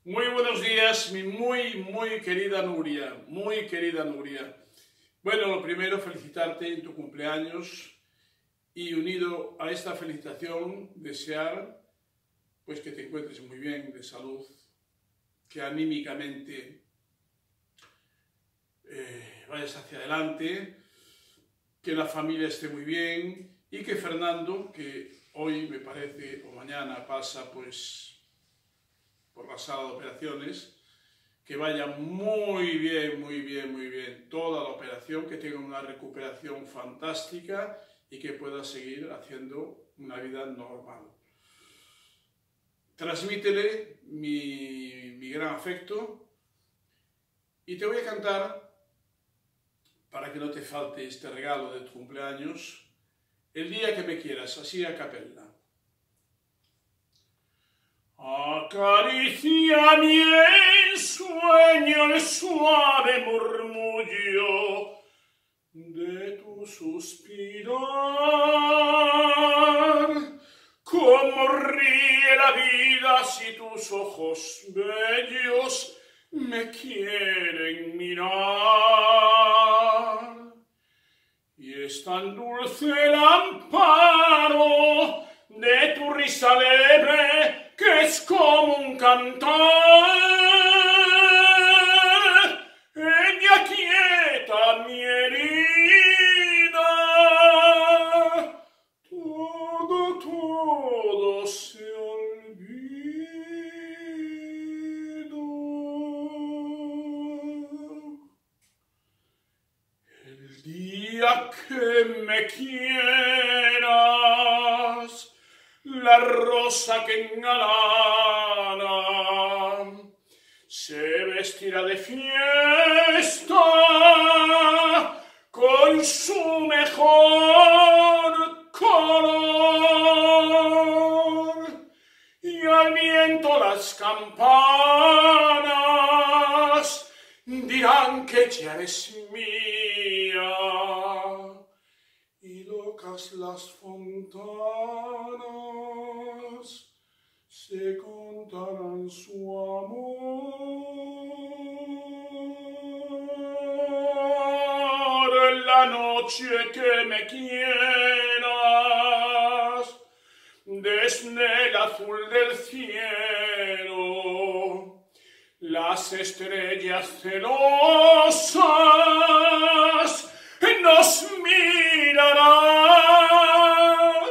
Muy buenos días, mi muy querida Nuria, muy querida Nuria. Bueno, lo primero, felicitarte en tu cumpleaños y unido a esta felicitación, desear pues que te encuentres muy bien de salud, que anímicamente vayas hacia adelante, que la familia esté muy bien y que Fernando, que hoy me parece o mañana pasa pues por la sala de operaciones, que vaya muy bien toda la operación, que tenga una recuperación fantástica y que pueda seguir haciendo una vida normal. Transmítele mi gran afecto y te voy a cantar, para que no te falte este regalo de tu cumpleaños, El día que me quieras, así a capella. Acaricia mi ensueño el suave murmullo de tu suspirar, como ríe la vida si tus ojos bellos me quieren mirar. Y es tan dulce el amparo de tu risa leve que es como un cantar. Ella quieta mi herida, todo se olvida. El día que me quieras, la rosa que engalana se vestirá de fiesta con su mejor color, y al viento las campanas dirán que ya eres mía, y locas las fontanas se contarán su amor. La noche que me quieras, desde el azul del cielo, las estrellas celosas nos mirarán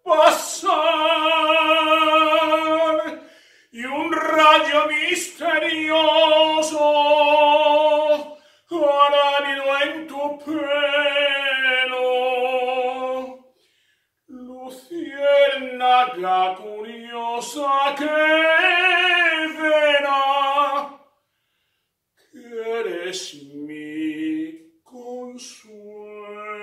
pasar, y un rayo misterioso hará nido en tu pelo, luciérnaga curiosa que verá que eres mi consuelo.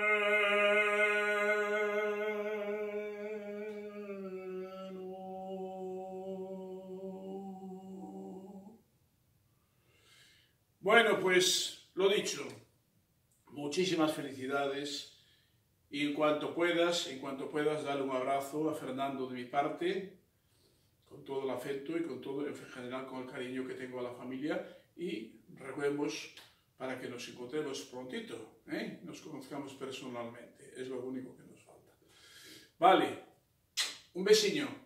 Bueno, pues lo dicho, muchísimas felicidades y en cuanto puedas, dale un abrazo a Fernando de mi parte, con todo el afecto y con todo, en general, con el cariño que tengo a la familia, y reguemos para que nos encontremos prontito, nos conozcamos personalmente, es lo único que nos falta. Vale, un besiño.